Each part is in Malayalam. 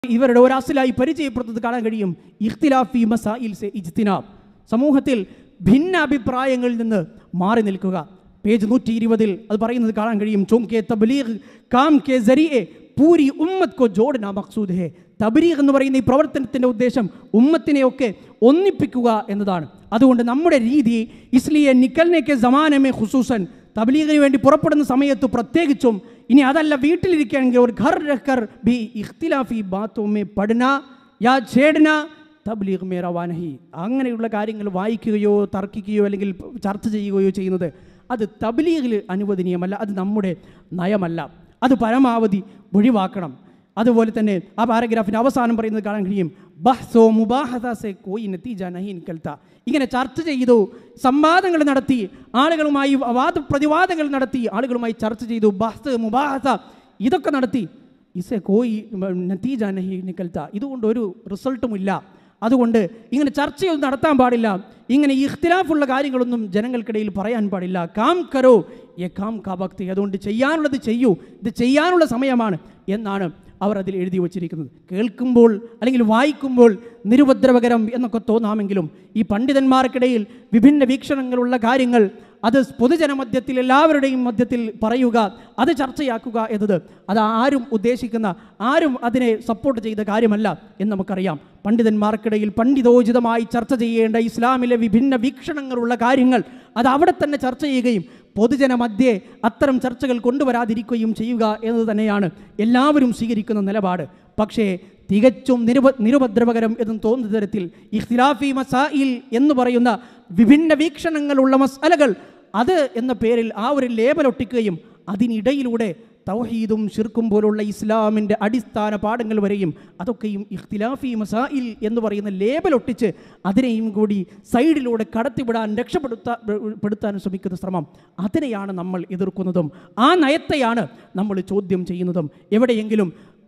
ഇവരുടെ ഒരു അസിലായി പരിചയപ്പെടുത്തുന്നത് കാണാൻ കഴിയും. ഇഖ്തിലാഫി മസായിൽ സെ ഇജ്തിനാബ്, സമൂഹത്തിൽ ഭിന്ന അഭിപ്രായങ്ങളിൽ നിന്ന് മാറി നിൽക്കുക. പേജ് 120 അത് പറയുന്നത് കാണാൻ കഴിയും. ചുങ്കെ തബ്ലീഗ് കാം കെ സരിയെ പൂരി ഉമ്മത്ത് കോ ജോഡന മഖ്സൂദ് ഹെ. തബ്ലീഗ് എന്ന് പറയുന്ന ഈ പ്രവർത്തനത്തിൻ്റെ ഉദ്ദേശം ഉമ്മത്തിനെയൊക്കെ ഒന്നിപ്പിക്കുക എന്നതാണ്. അതുകൊണ്ട് നമ്മുടെ രീതി ഇസ്ലിയെ നിക്കൽനെക്കെ സമാനമേ ഖുസൂസൻ, തബ്ലീഗിന് വേണ്ടി പുറപ്പെടുന്ന സമയത്ത് പ്രത്യേകിച്ചും, ഇനി അതല്ല വീട്ടിലിരിക്കുകയാണെങ്കിൽ ഒരു ഘർ രഹ്കർ ബി ഇഖ്തിലാഫി ബാത്തോ മേ പഠന യാ ഛേഡന തബ്ലീഗ് മേ റവാ നഹി. അങ്ങനെയുള്ള കാര്യങ്ങൾ വായിക്കുകയോ തർക്കിക്കുകയോ അല്ലെങ്കിൽ ചർച്ച ചെയ്യുകയോ ചെയ്യുന്നത് അത് തബ്ലീഗിൽ അനുവദനീയമല്ല, അത് നമ്മുടെ നയമല്ല, അത് പരമാവധി ഒഴിവാക്കണം. അതുപോലെ തന്നെ ആ പാരഗ്രാഫിൻ്റെ അവസാനം പറയുന്നത് കാണാൻ കഴിയും. ബഹ്സോ മുബാഹത സെ കോയി നതീജ നഹി നികൽത്ത. ഇങ്ങനെ ചർച്ച ചെയ്തു, സംവാദങ്ങൾ നടത്തി, ആളുകളുമായി വാദപ്രതിവാദങ്ങൾ നടത്തി, ആളുകളുമായി ചർച്ച ചെയ്തു, ബഹ്സ് മുബാഹത ഇതൊക്കെ നടത്തി, ഇസെ കോയി നതീജ നഹി നികൽത്ത, ഇതുകൊണ്ട് ഒരു റിസൾട്ടും ഇല്ല. അതുകൊണ്ട് ഇങ്ങനെ ചർച്ചയൊന്നും നടത്താൻ പാടില്ല, ഇങ്ങനെ ഇഖ്തിലാഫുള്ള കാര്യങ്ങളൊന്നും ജനങ്ങൾക്കിടയിൽ പറയാൻ പാടില്ല. കാം കരോ യെ കാം കാ വക്തി, അതുകൊണ്ട് ചെയ്യാനുള്ളത് ചെയ്യൂ, ഇത് ചെയ്യാനുള്ള സമയമാണ് എന്നാണ് അവർ അതിൽ എഴുതി വച്ചിരിക്കുന്നത്. കേൾക്കുമ്പോൾ അല്ലെങ്കിൽ വായിക്കുമ്പോൾ നിരുപദ്രവകരം എന്നൊക്കെ തോന്നാമെങ്കിലും ഈ പണ്ഡിതന്മാർക്കിടയിൽ വിഭിന്ന വീക്ഷണങ്ങളുള്ള കാര്യങ്ങൾ അത് പൊതുജനമധ്യത്തിൽ എല്ലാവരുടെയും മധ്യത്തിൽ പറയുക, അത് ചർച്ചയാക്കുക എന്നത് അത് ആരും ഉദ്ദേശിക്കുന്ന, ആരും അതിനെ സപ്പോർട്ട് ചെയ്ത കാര്യമല്ല എന്ന് നമുക്കറിയാം. പണ്ഡിതന്മാർക്കിടയിൽ പണ്ഡിതോചിതമായി ചർച്ച ചെയ്യേണ്ട ഇസ്ലാമിലെ വിഭിന്ന വീക്ഷണങ്ങളുള്ള കാര്യങ്ങൾ അത് അവിടെ തന്നെ ചർച്ച ചെയ്യുകയും പൊതുജനമധ്യേ അത്തരം ചർച്ചകൾ കൊണ്ടുവരാതിരിക്കുകയും ചെയ്യുക എന്നത് തന്നെയാണ് എല്ലാവരും സ്വീകരിക്കുന്ന നിലപാട്. പക്ഷേ തികച്ചും നിരുപദ്രവകരം എന്ന് തോന്നുന്ന തരത്തിൽ ഇഖ്തിലാഫി മസായിൽ എന്ന് പറയുന്ന വിഭിന്ന വീക്ഷണങ്ങളുള്ള മസ്അലകൾ അത് എന്ന പേരിൽ ആ ഒരു ലേബലൊട്ടിക്കുകയും അതിനിടയിലൂടെ തൗഹീദും ശിർക്കും പോലുള്ള ഇസ്ലാമിൻ്റെ അടിസ്ഥാന പാഠങ്ങൾ വരെയും അതൊക്കെയും ഇഖ്തിലാഫി മസായിൽ എന്ന് പറയുന്ന ലേബലൊട്ടിച്ച് അതിനെയും കൂടി സൈഡിലൂടെ കടത്തിവിടാൻ രക്ഷപ്പെടുത്താൻ ശ്രമിക്കുന്ന ശ്രമം, അതിനെയാണ് നമ്മൾ എതിർക്കുന്നതും ആ നയത്തെയാണ് നമ്മൾ ചോദ്യം ചെയ്യുന്നതും. എവിടെയെങ്കിലും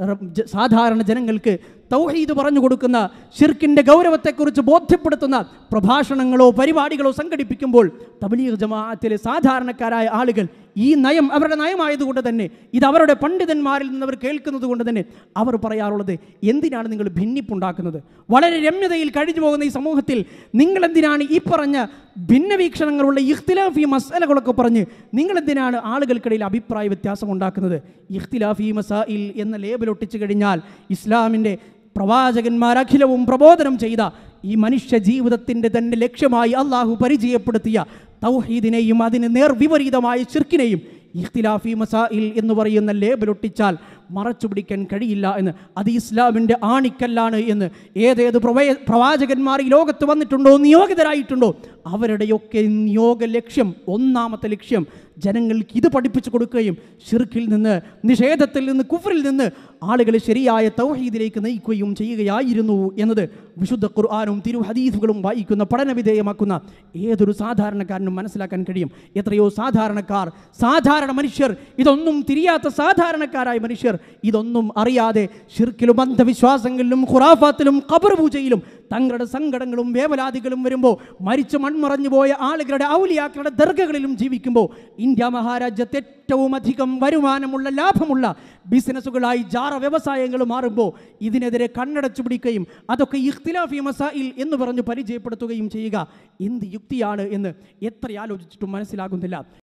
സാധാരണ ജനങ്ങൾക്ക് തൗഹീദ് പറഞ്ഞു കൊടുക്കുന്ന ശിർക്കിൻ്റെ ഗൗരവത്തെക്കുറിച്ച് ബോധ്യപ്പെടുത്തുന്ന പ്രഭാഷണങ്ങളോ പരിപാടികളോ സംഘടിപ്പിക്കുമ്പോൾ തബ്ലീഗ് ജമാഅത്തിലെ സാധാരണക്കാരായ ആളുകൾ ഈ നയം അവരുടെ നയമായതുകൊണ്ട് തന്നെ, ഇത് അവരുടെ പണ്ഡിതന്മാരിൽ നിന്ന് അവർ കേൾക്കുന്നത് കൊണ്ട് തന്നെ അവർ പറയാറുള്ളത്, എന്തിനാണ് നിങ്ങൾ ഭിന്നിപ്പുണ്ടാക്കുന്നത്? വളരെ രമ്യതയിൽ കഴിഞ്ഞു പോകുന്ന ഈ സമൂഹത്തിൽ നിങ്ങളെന്തിനാണ് ഈ പറഞ്ഞ ഭിന്നവീക്ഷണങ്ങളുള്ള ഇഖ്തിലാഫി മസ്അലകളൊക്കെ പറഞ്ഞ് നിങ്ങളെന്തിനാണ് ആളുകൾക്കിടയിൽ അഭിപ്രായ വ്യത്യാസം ഉണ്ടാക്കുന്നത്? ഇഖ്തിലാഫി മസായിൽ എന്ന ലേബലൊട്ടിച്ചു കഴിഞ്ഞാൽ ഇസ്ലാമിൻ്റെ പ്രവാചകന്മാരഖിലവും പ്രബോധനം ചെയ്ത ഈ മനുഷ്യ ജീവിതത്തിൻ്റെ തന്നെ ലക്ഷ്യമായി അള്ളാഹു പരിചയപ്പെടുത്തിയ തൗഹീദിനെയും അതിന് നേർവിപരീതമായ ശിർക്കിനെയും ഇഖ്തിലാഫി മസായിൽ എന്ന് പറയുന്ന ലേബലൊട്ടിച്ചാൽ മറച്ചു പിടിക്കാൻ കഴിയില്ല എന്ന്, അത് ഇസ്ലാമിൻ്റെ ആണിക്കല്ലാണ് എന്ന് ഏതേത് പ്രവാചകന്മാർ ഈ ലോകത്ത് വന്നിട്ടുണ്ടോ, നിയോഗിതരായിട്ടുണ്ടോ, അവരുടെയൊക്കെ നിയോഗ ലക്ഷ്യം, ഒന്നാമത്തെ ലക്ഷ്യം ജനങ്ങൾക്ക് ഇത് പഠിപ്പിച്ചു കൊടുക്കുകയും ശിർക്കിൽ നിന്ന്, നിഷേധത്തിൽ നിന്ന്, കുഫറിൽ നിന്ന് ആളുകളെ ശരിയായ തൗഹീദിലേക്ക് നയിക്കുകയും ചെയ്യുകയായിരുന്നു എന്നത് വിശുദ്ധ ഖുർആനും തിരു ഹദീസുകളും വായിക്കുന്ന പഠനവിധേയമാക്കുന്ന ഏതൊരു സാധാരണക്കാരനും മനസ്സിലാക്കാൻ കഴിയും. എത്രയോ സാധാരണക്കാർ, സാധാരണ മനുഷ്യർ, ഇതൊന്നും തിരിയാത്ത സാധാരണക്കാരായ മനുഷ്യർ ഇതൊന്നും അറിയാതെ ശിർക്കിലും അന്ധവിശ്വാസങ്ങളിലും ഖുറാഫാത്തിലും ഖബർ പൂജയിലും തങ്ങളുടെ സങ്കടങ്ങളും വേവലാതികളും വരുമ്പോൾ മരിച്ചു മൺമറഞ്ഞു പോയ ആളുകളുടെ ഔലിയാക്കളുടെ ദർഗകളിലും ജീവിക്കുമ്പോൾ ഇന്ത്യ മഹാരാജ്യത്തെ ഏറ്റവും അധികം വരുമാനമുള്ള ലാഭമുള്ള ബിസിനസ്സുകളായി ജാറ വ്യവസായങ്ങൾ മാറുമ്പോൾ ഇതിനെതിരെ കണ്ണടച്ചു പിടിക്കുകയും അതൊക്കെ ഇഖ്തിലാഫി മസായിൽ എന്ന് പറഞ്ഞ് പരിചയപ്പെടുത്തുകയും ചെയ്യുക എന്ത് യുക്തിയാണ് എന്ന് എത്ര ആലോചിച്ചിട്ടും മനസ്സിലാകുന്നില്ല.